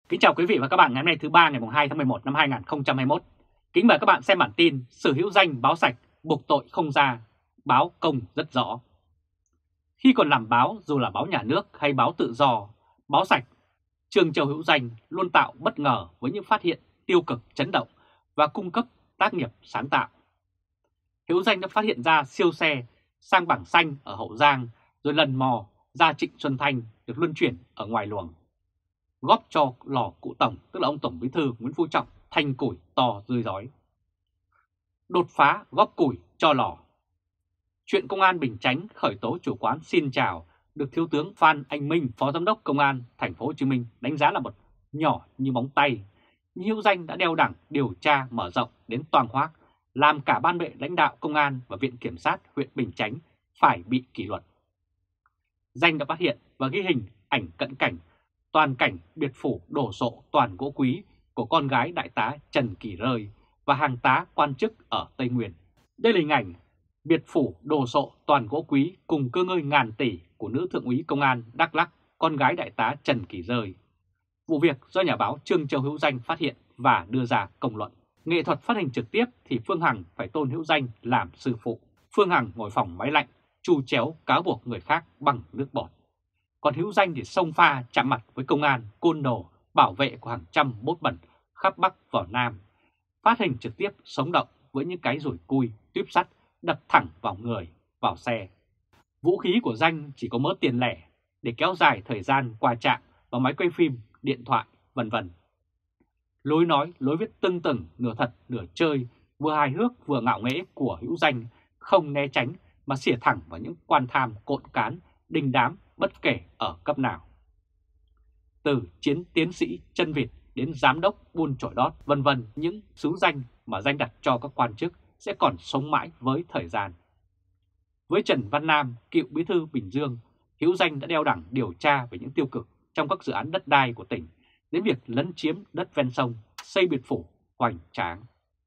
Kính chào quý vị và các bạn ngày hôm nay thứ ba ngày 2 tháng 11 năm 2021. Kính mời các bạn xem bản tin Sở hữu danh báo sạch, buộc tội không ra, báo công rất rõ. Khi còn làm báo, dù là báo nhà nước hay báo tự do, báo sạch, Trương Châu Hữu Danh luôn tạo bất ngờ với những phát hiện tiêu cực chấn động và cung cấp tác nghiệp sáng tạo. Hữu Danh đã phát hiện ra siêu xe sang bảng xanh ở Hậu Giang, rồi lần mò ra Trịnh Xuân Thanh được luân chuyển ở ngoài luồng, góp cho lò cụ Tổng, tức là ông Tổng Bí thư Nguyễn Phú Trọng, thành củi to rươi rói. Đột phá góp củi cho lò. Chuyện công an Bình Chánh khởi tố chủ quán Xin Chào được Thiếu tướng Phan Anh Minh, Phó Giám đốc Công an Thành phố Hồ Chí Minh đánh giá là một nhỏ như móng tay. Nhưng Hữu Danh đã đeo đẳng điều tra mở rộng đến toang hoác, làm cả ban bệ lãnh đạo công an và Viện Kiểm sát huyện Bình Chánh phải bị kỷ luật. Danh đã phát hiện và ghi hình ảnh cận cảnh toàn cảnh biệt phủ đổ sộ toàn gỗ quý của con gái đại tá Trần Kỳ Rơi và hàng tá quan chức ở Tây Nguyên. Đây là hình ảnh biệt phủ đổ sộ toàn gỗ quý cùng cơ ngơi ngàn tỷ của nữ thượng úy công an Đắk Lắk, con gái đại tá Trần Kỳ Rơi. Vụ việc do nhà báo Trương Châu Hữu Danh phát hiện và đưa ra công luận. Nghệ thuật phát hình trực tiếp thì Phương Hằng phải tôn Hữu Danh làm sư phụ. Phương Hằng ngồi phòng máy lạnh, chu chéo cáo buộc người khác bằng nước bọt. Còn Hữu Danh thì xông pha chạm mặt với công an, côn đồ, bảo vệ của hàng trăm bốt bẩn khắp Bắc vào Nam. Phát hình trực tiếp sống động với những cái rủi cui, tuyếp sắt đập thẳng vào người, vào xe. Vũ khí của Danh chỉ có mớ tiền lẻ để kéo dài thời gian qua trạm vào máy quay phim, điện thoại, vân vân. Lối nói, lối viết tưng tửng, nửa thật, nửa chơi, vừa hài hước vừa ngạo nghễ của Hữu Danh không né tránh mà xỉa thẳng vào những quan tham cộn cán, đình đám bất kể ở cấp nào. Từ tiến sĩ chân vịt đến giám đốc buôn chổi đót, vân vân, những xứ danh mà Danh đặt cho các quan chức sẽ còn sống mãi với thời gian. Với Trần Văn Nam, cựu bí thư Bình Dương, Hữu Danh đã đeo đẳng điều tra về những tiêu cực trong các dự án đất đai của tỉnh, đến việc lấn chiếm đất ven sông, xây biệt phủ hoành tráng.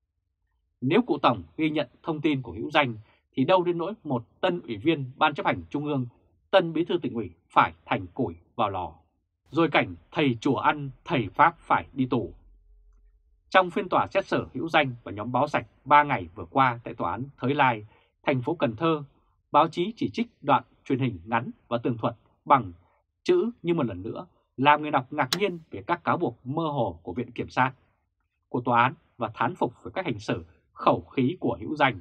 Nếu cụ Tổng ghi nhận thông tin của Hữu Danh thì đâu đến nỗi một tân ủy viên Ban chấp hành Trung ương, tân bí thư tỉnh ủy phải thành củi vào lò. Rồi cảnh thầy chùa ăn, thầy Pháp phải đi tù. Trong phiên tòa xét xử Hữu Danh và nhóm báo sạch 3 ngày vừa qua tại tòa án Thới Lai, thành phố Cần Thơ, báo chí chỉ trích đoạn truyền hình ngắn và tường thuật bằng chữ như một lần nữa làm người đọc ngạc nhiên về các cáo buộc mơ hồ của Viện Kiểm sát, của tòa án và thán phục với cách hành xử khẩu khí của Hữu Danh.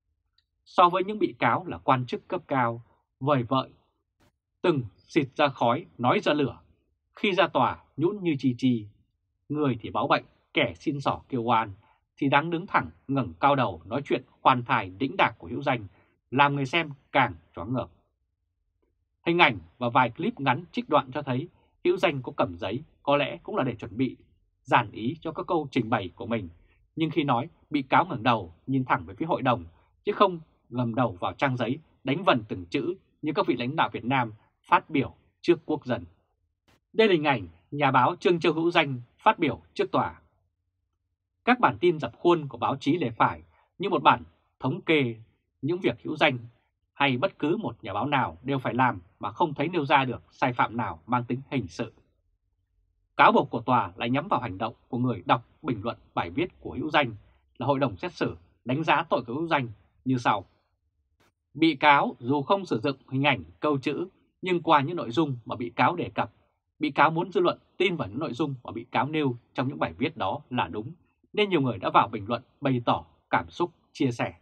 So với những bị cáo là quan chức cấp cao, vời vợi, từng xịt ra khói, nói ra lửa, khi ra tòa nhũn như chi chi, người thì báo bệnh, kẻ xin xỏ kêu oan, thì đáng đứng thẳng ngẩng cao đầu nói chuyện khoan thai đĩnh đạc của Hữu Danh, làm người xem càng choáng ngợp. Hình ảnh và vài clip ngắn trích đoạn cho thấy Hữu Danh có cầm giấy, có lẽ cũng là để chuẩn bị dàn ý cho các câu trình bày của mình, nhưng khi nói, bị cáo ngẩng đầu nhìn thẳng về phía hội đồng, chứ không ngầm đầu vào trang giấy đánh vần từng chữ như các vị lãnh đạo Việt Nam phát biểu trước quốc dân. Đây là hình ảnh nhà báo Trương Châu Hữu Danh phát biểu trước tòa. Các bản tin dập khuôn của báo chí lề phải như một bản thống kê những việc Hữu Danh hay bất cứ một nhà báo nào đều phải làm mà không thấy nêu ra được sai phạm nào mang tính hình sự. Cáo buộc của tòa lại nhắm vào hành động của người đọc bình luận bài viết của Hữu Danh là hội đồng xét xử đánh giá tội của Hữu Danh như sau. Bị cáo dù không sử dụng hình ảnh, câu chữ, nhưng qua những nội dung mà bị cáo đề cập, bị cáo muốn dư luận tin vào những nội dung mà bị cáo nêu trong những bài viết đó là đúng, nên nhiều người đã vào bình luận bày tỏ cảm xúc, chia sẻ.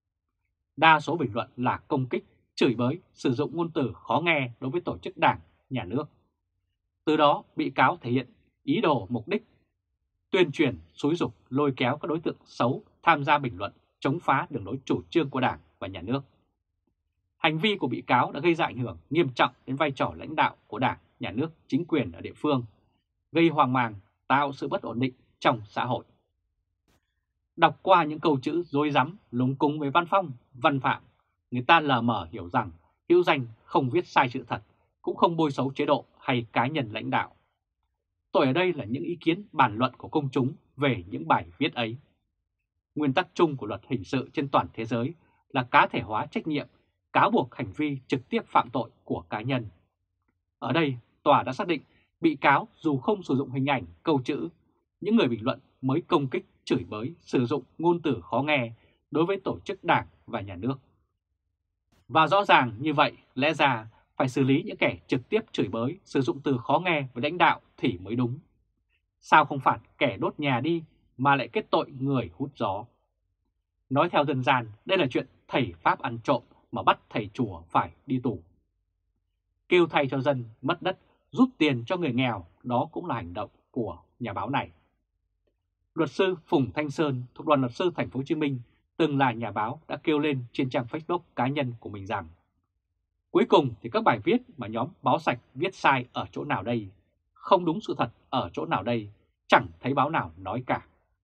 Đa số bình luận là công kích, chửi bới, sử dụng ngôn từ khó nghe đối với tổ chức đảng, nhà nước. Từ đó bị cáo thể hiện ý đồ mục đích, tuyên truyền, xúi giục, lôi kéo các đối tượng xấu tham gia bình luận, chống phá đường lối chủ trương của Đảng và nhà nước. Hành vi của bị cáo đã gây ra ảnh hưởng nghiêm trọng đến vai trò lãnh đạo của Đảng, nhà nước, chính quyền ở địa phương, gây hoang mang, tạo sự bất ổn định trong xã hội. Đọc qua những câu chữ rối rắm, lúng cúng với văn phong, văn phạm, người ta lờ mờ hiểu rằng Hữu Danh không viết sai sự thật, cũng không bôi xấu chế độ hay cá nhân lãnh đạo. Tội ở đây là những ý kiến bàn luận của công chúng về những bài viết ấy. Nguyên tắc chung của luật hình sự trên toàn thế giới là cá thể hóa trách nhiệm, cáo buộc hành vi trực tiếp phạm tội của cá nhân. Ở đây, tòa đã xác định bị cáo dù không sử dụng hình ảnh, câu chữ, những người bình luận mới công kích, chửi bới, sử dụng ngôn từ khó nghe đối với tổ chức đảng và nhà nước. Và rõ ràng như vậy, lẽ ra phải xử lý những kẻ trực tiếp chửi bới, sử dụng từ khó nghe với lãnh đạo thì mới đúng. Sao không phạt kẻ đốt nhà đi mà lại kết tội người hút gió? Nói theo dân gian, đây là chuyện thầy Pháp ăn trộm mà bắt thầy chùa phải đi tù. Kêu thay cho dân mất đất, rút tiền cho người nghèo, đó cũng là hành động của nhà báo này. Luật sư Phùng Thanh Sơn thuộc đoàn luật sư Thành phố Hồ Chí Minh, từng là nhà báo, đã kêu lên trên trang Facebook cá nhân của mình rằng: cuối cùng thì các bài viết mà nhóm Báo Sạch viết sai ở chỗ nào đây, không đúng sự thật ở chỗ nào đây, chẳng thấy báo nào nói cả.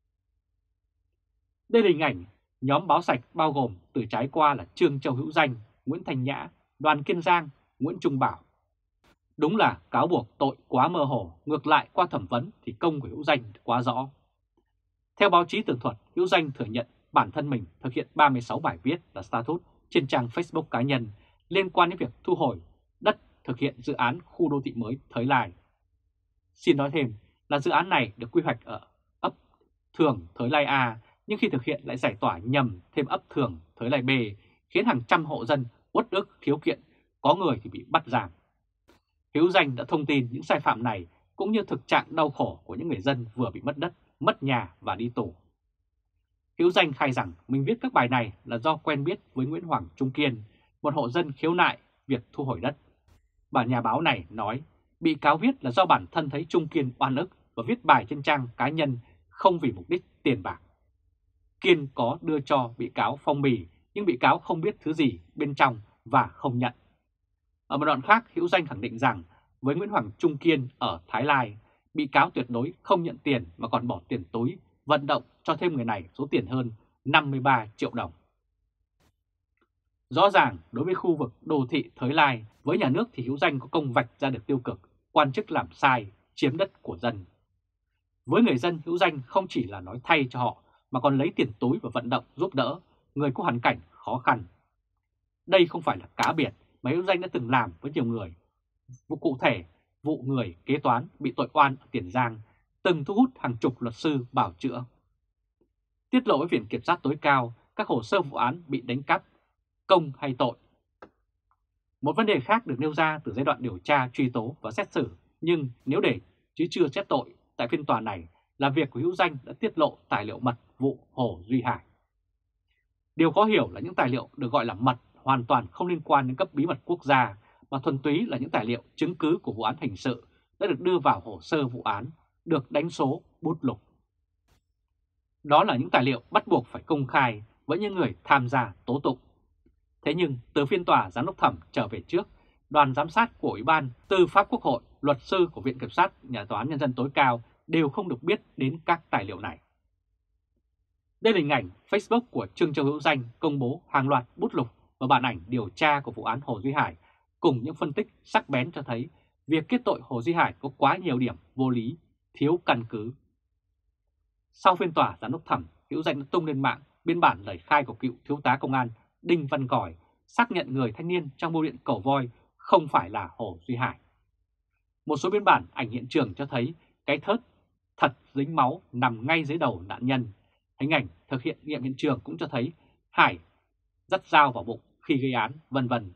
Đây là hình ảnh nhóm Báo Sạch bao gồm từ trái qua là Trương Châu Hữu Danh, Nguyễn Thành Nhã, Đoàn Kiên Giang, Nguyễn Trung Bảo. Đúng là cáo buộc tội quá mơ hồ, ngược lại qua thẩm vấn thì công của Hữu Danh quá rõ. Theo báo chí tường thuật, Hữu Danh thừa nhận bản thân mình thực hiện 36 bài viết là status trên trang Facebook cá nhân liên quan đến việc thu hồi đất thực hiện dự án khu đô thị mới Thới Lai. Xin nói thêm là dự án này được quy hoạch ở ấp Thường Thới Lai A, nhưng khi thực hiện lại giải tỏa nhầm thêm ấp Thường Thới Lai B, khiến hàng trăm hộ dân uất ức khiếu kiện, có người thì bị bắt giam. Hữu Danh đã thông tin những sai phạm này cũng như thực trạng đau khổ của những người dân vừa bị mất đất, mất nhà và đi tù. Hữu Danh khai rằng mình viết các bài này là do quen biết với Nguyễn Hoàng Trung Kiên, một hộ dân khiếu nại việc thu hồi đất. Bản nhà báo này nói bị cáo viết là do bản thân thấy Trung Kiên oan ức và viết bài trên trang cá nhân không vì mục đích tiền bạc. Kiên có đưa cho bị cáo phong bì nhưng bị cáo không biết thứ gì bên trong và không nhận. Ở một đoạn khác, Hữu Danh khẳng định rằng với Nguyễn Hoàng Trung Kiên ở Thái Lai, bị cáo tuyệt đối không nhận tiền mà còn bỏ tiền túi vận động cho thêm người này số tiền hơn 53 triệu đồng. Rõ ràng đối với khu vực đô thị Thới Lai, với nhà nước thì Hữu Danh có công vạch ra được tiêu cực, quan chức làm sai, chiếm đất của dân. Với người dân, Hữu Danh không chỉ là nói thay cho họ mà còn lấy tiền túi và vận động giúp đỡ người có hoàn cảnh khó khăn. Đây không phải là cá biệt mà Hữu Danh đã từng làm với nhiều người. Vụ cụ thể, vụ người kế toán bị tội oan ở Tiền Giang từng thu hút hàng chục luật sư bào chữa. Tiết lộ với Viện Kiểm sát tối cao các hồ sơ vụ án bị đánh cắp, công hay tội. Một vấn đề khác được nêu ra từ giai đoạn điều tra, truy tố và xét xử, nhưng nếu để chứ chưa xét tội tại phiên tòa này là việc của Hữu Danh đã tiết lộ tài liệu mật vụ Hồ Duy Hải. Điều khó hiểu là những tài liệu được gọi là mật hoàn toàn không liên quan đến cấp bí mật quốc gia, mà thuần túy là những tài liệu chứng cứ của vụ án hình sự đã được đưa vào hồ sơ vụ án, được đánh số bút lục. Đó là những tài liệu bắt buộc phải công khai với những người tham gia tố tụng. Thế nhưng từ phiên tòa giám đốc thẩm trở về trước, đoàn giám sát của Ủy ban Tư pháp Quốc hội, luật sư của Viện Kiểm sát, Nhà tòa án Nhân dân tối cao đều không được biết đến các tài liệu này. Đây là hình ảnh Facebook của Trương Châu Hữu Danh công bố hàng loạt bút lục và bản ảnh điều tra của vụ án Hồ Duy Hải, cùng những phân tích sắc bén cho thấy việc kết tội Hồ Duy Hải có quá nhiều điểm vô lý, thiếu căn cứ. Sau phiên tòa giám đốc thẩm, Hữu Danh đã tung lên mạng biên bản lời khai của cựu thiếu tá công an Đinh Văn Còi, xác nhận người thanh niên trong bưu điện Cầu Voi không phải là Hồ Duy Hải. Một số biên bản ảnh hiện trường cho thấy cái thớt thật dính máu nằm ngay dưới đầu nạn nhân. Hình ảnh thực hiện nghiệm hiện trường cũng cho thấy Hải dắt dao vào bụng khi gây án, vân vân.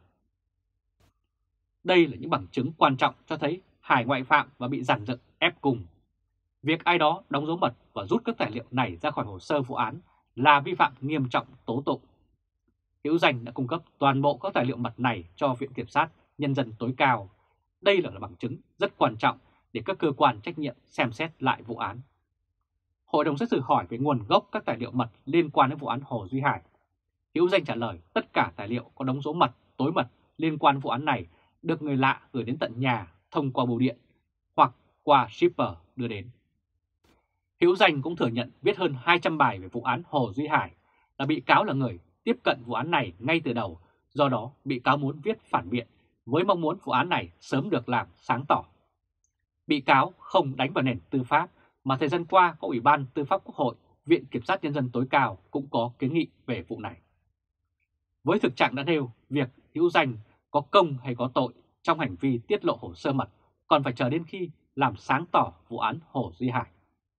Đây là những bằng chứng quan trọng cho thấy Hải ngoại phạm và bị giàn dựng ép cung. Việc ai đó đóng dấu mật và rút các tài liệu này ra khỏi hồ sơ vụ án là vi phạm nghiêm trọng tố tụng. Hữu Danh đã cung cấp toàn bộ các tài liệu mật này cho Viện Kiểm sát Nhân dân tối cao. Đây là bằng chứng rất quan trọng để các cơ quan trách nhiệm xem xét lại vụ án. Hội đồng xét xử hỏi về nguồn gốc các tài liệu mật liên quan đến vụ án Hồ Duy Hải. Hữu Danh trả lời tất cả tài liệu có đóng dấu mật, tối mật liên quan vụ án này được người lạ gửi đến tận nhà thông qua bưu điện hoặc qua shipper đưa đến. Hữu Danh cũng thừa nhận viết hơn 200 bài về vụ án Hồ Duy Hải, là bị cáo là người tiếp cận vụ án này ngay từ đầu, do đó bị cáo muốn viết phản biện với mong muốn vụ án này sớm được làm sáng tỏ. Bị cáo không đánh vào nền tư pháp mà thời gian qua có Ủy ban Tư pháp Quốc hội, Viện Kiểm sát Nhân dân tối cao cũng có kiến nghị về vụ này. Với thực trạng đã nêu, việc Hữu Danh có công hay có tội trong hành vi tiết lộ hồ sơ mật còn phải chờ đến khi làm sáng tỏ vụ án Hồ Duy Hải.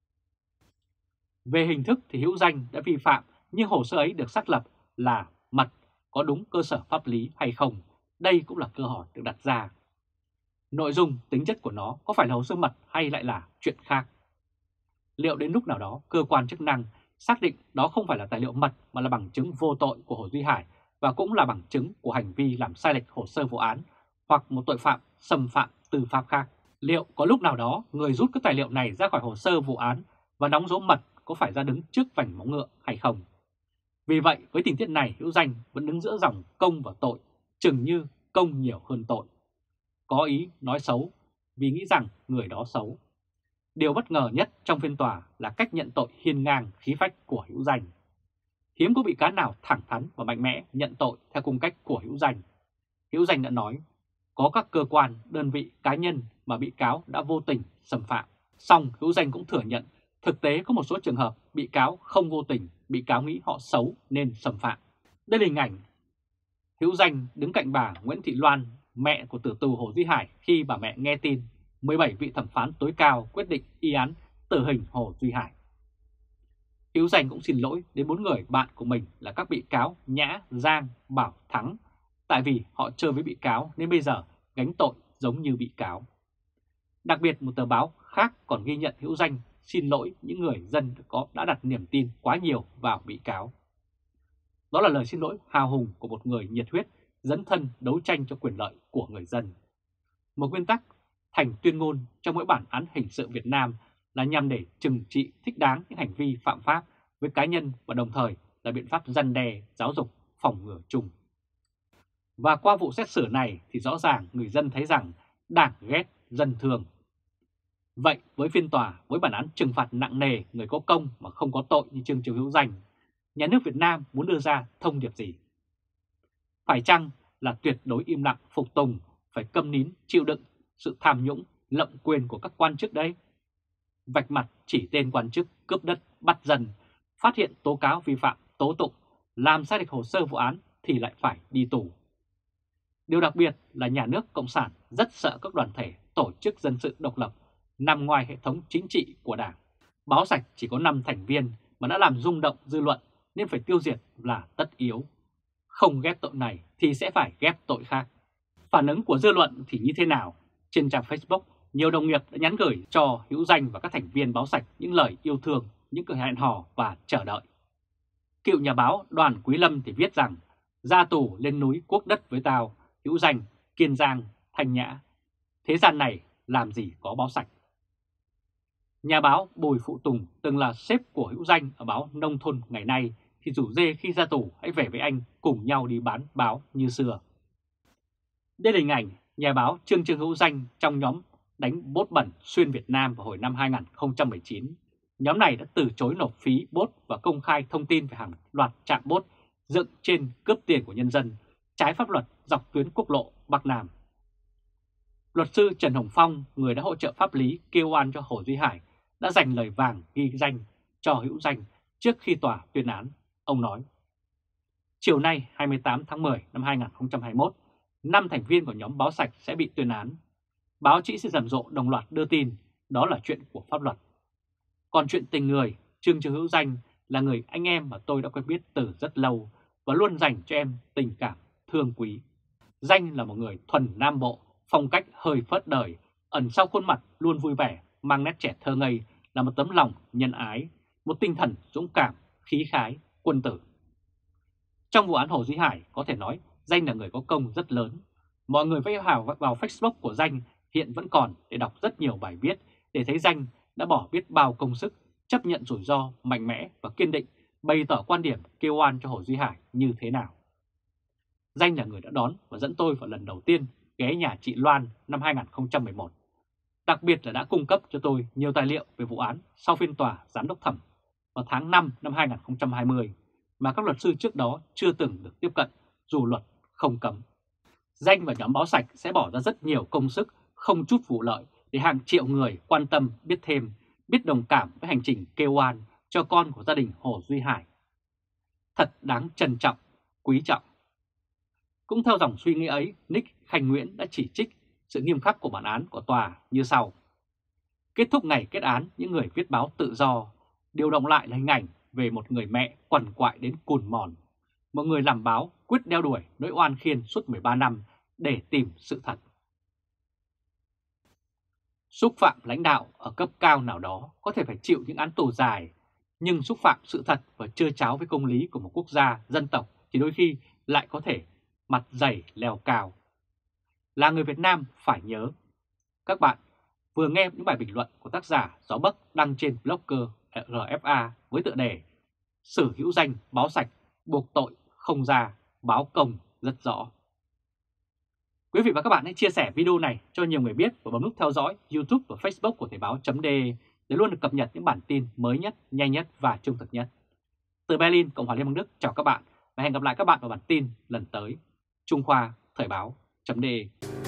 Về hình thức thì Hữu Danh đã vi phạm, nhưng hồ sơ ấy được xác lập là mật, có đúng cơ sở pháp lý hay không? Đây cũng là câu hỏi được đặt ra. Nội dung, tính chất của nó có phải là hồ sơ mật hay lại là chuyện khác? Liệu đến lúc nào đó cơ quan chức năng xác định đó không phải là tài liệu mật mà là bằng chứng vô tội của Hồ Duy Hải và cũng là bằng chứng của hành vi làm sai lệch hồ sơ vụ án hoặc một tội phạm xâm phạm tư pháp khác? Liệu có lúc nào đó người rút các tài liệu này ra khỏi hồ sơ vụ án và đóng dấu mật có phải ra đứng trước vành móng ngựa hay không? Vì vậy, với tình tiết này, Hữu Danh vẫn đứng giữa dòng công và tội, chừng như công nhiều hơn tội. Có ý nói xấu vì nghĩ rằng người đó xấu. Điều bất ngờ nhất trong phiên tòa là cách nhận tội hiên ngang khí phách của Hữu Danh. Hiếm có bị cáo nào thẳng thắn và mạnh mẽ nhận tội theo cung cách của Hữu Danh. Hữu Danh đã nói, có các cơ quan, đơn vị, cá nhân mà bị cáo đã vô tình xâm phạm. Song Hữu Danh cũng thừa nhận thực tế có một số trường hợp bị cáo không vô tình, bị cáo nghĩ họ xấu nên xâm phạm. Đây là hình ảnh Hữu Danh đứng cạnh bà Nguyễn Thị Loan, mẹ của tử tù Hồ Duy Hải, khi bà mẹ nghe tin 17 vị thẩm phán tối cao quyết định y án tử hình Hồ Duy Hải. Hữu Danh cũng xin lỗi đến 4 người bạn của mình là các bị cáo Nhã, Giang, Bảo, Thắng, tại vì họ chơi với bị cáo nên bây giờ gánh tội giống như bị cáo. Đặc biệt một tờ báo khác còn ghi nhận Hữu Danh xin lỗi những người dân đã đặt niềm tin quá nhiều vào bị cáo. Đó là lời xin lỗi hào hùng của một người nhiệt huyết, dấn thân đấu tranh cho quyền lợi của người dân. Một nguyên tắc thành tuyên ngôn trong mỗi bản án hình sự Việt Nam là nhằm để trừng trị thích đáng những hành vi phạm pháp với cá nhân và đồng thời là biện pháp răn đe, giáo dục, phòng ngừa chung. Và qua vụ xét xử này thì rõ ràng người dân thấy rằng đảng ghét dân thương. Vậy với phiên tòa với bản án trừng phạt nặng nề người có công mà không có tội như Trương Hữu Danh, nhà nước Việt Nam muốn đưa ra thông điệp gì? Phải chăng là tuyệt đối im lặng phục tùng, phải câm nín chịu đựng sự tham nhũng, lộng quyền của các quan chức đấy? Vạch mặt chỉ tên quan chức cướp đất, bắt dân, phát hiện tố cáo vi phạm, tố tụng, làm sai lệch hồ sơ vụ án thì lại phải đi tù. Điều đặc biệt là nhà nước Cộng sản rất sợ các đoàn thể, tổ chức dân sự độc lập nằm ngoài hệ thống chính trị của Đảng. Báo Sạch chỉ có 5 thành viên mà đã làm rung động dư luận nên phải tiêu diệt là tất yếu. Không ghép tội này thì sẽ phải ghép tội khác. Phản ứng của dư luận thì như thế nào? Trên trang Facebook, nhiều đồng nghiệp đã nhắn gửi cho Hữu Danh và các thành viên Báo Sạch những lời yêu thương, những lời hẹn hò và chờ đợi. Cựu nhà báo Đoàn Quý Lâm thì viết rằng, ra tù lên núi cuốc đất với tao, Hữu Danh, Kiên Giang, Thanh Nhã. Thế gian này làm gì có báo sạch. Nhà báo Bùi Phụ Tùng từng là sếp của Hữu Danh ở báo Nông Thôn ngày nay thì rủ rê khi ra tù hãy về với anh cùng nhau đi bán báo như xưa. Đây là hình ảnh nhà báo Trương Hữu Danh trong nhóm đánh bốt bẩn xuyên Việt Nam vào hồi năm 2019. Nhóm này đã từ chối nộp phí bốt và công khai thông tin về hàng loạt trạm bốt dựng trên cướp tiền của nhân dân, trái pháp luật dọc tuyến quốc lộ Bắc Nam. Luật sư Trần Hồng Phong, người đã hỗ trợ pháp lý kêu oan cho Hồ Duy Hải, đã dành lời vàng ghi danh cho Hữu Danh trước khi tòa tuyên án. Ông nói, chiều nay 28 tháng 10 năm 2021, 5 thành viên của nhóm Báo Sạch sẽ bị tuyên án. Báo chí sẽ rầm rộ đồng loạt đưa tin, đó là chuyện của pháp luật. Còn chuyện tình người, Trương Hữu Danh là người anh em mà tôi đã quen biết từ rất lâu và luôn dành cho em tình cảm thương quý. Danh là một người thuần Nam Bộ, phong cách hơi phớt đời, ẩn sau khuôn mặt luôn vui vẻ, mang nét trẻ thơ ngây, là một tấm lòng nhân ái, một tinh thần dũng cảm, khí khái, quân tử. Trong vụ án Hồ Duy Hải có thể nói Danh là người có công rất lớn. Mọi người phải vào Facebook của Danh hiện vẫn còn để đọc rất nhiều bài viết để thấy Danh đã bỏ biết bao công sức, chấp nhận rủi ro, mạnh mẽ và kiên định, bày tỏ quan điểm kêu oan cho Hồ Duy Hải như thế nào. Danh là người đã đón và dẫn tôi vào lần đầu tiên ghé nhà chị Loan năm 2011. Đặc biệt là đã cung cấp cho tôi nhiều tài liệu về vụ án sau phiên tòa giám đốc thẩm vào tháng 5 năm 2020 mà các luật sư trước đó chưa từng được tiếp cận dù luật không cấm. Danh và nhóm Báo Sạch sẽ bỏ ra rất nhiều công sức, không chút vụ lợi để hàng triệu người quan tâm, biết thêm, biết đồng cảm với hành trình kêu oan cho con của gia đình Hồ Duy Hải. Thật đáng trân trọng, quý trọng. Cũng theo dòng suy nghĩ ấy, Nick Khanh Nguyễn đã chỉ trích sự nghiêm khắc của bản án của tòa như sau. Kết thúc ngày kết án những người viết báo tự do, điều động lại là hình ảnh về một người mẹ quằn quại đến cùn mòn, một người làm báo quyết đeo đuổi nỗi oan khiên suốt 13 năm để tìm sự thật. Xúc phạm lãnh đạo ở cấp cao nào đó có thể phải chịu những án tù dài, nhưng xúc phạm sự thật và trơ tráo với công lý của một quốc gia, dân tộc thì đôi khi lại có thể mặt dày leo cao. Là người Việt Nam phải nhớ. Các bạn vừa nghe những bài bình luận của tác giả Gió Bấc đăng trên blogger RFA với tựa đề Sử hữu danh báo sạch, buộc tội không ra, báo công rất rõ. Quý vị và các bạn hãy chia sẻ video này cho nhiều người biết và bấm nút theo dõi YouTube và Facebook của Thời báo.de để luôn được cập nhật những bản tin mới nhất, nhanh nhất và trung thực nhất. Từ Berlin, Cộng hòa Liên bang Đức chào các bạn và hẹn gặp lại các bạn vào bản tin lần tới. Trung Khoa, Thời báo.de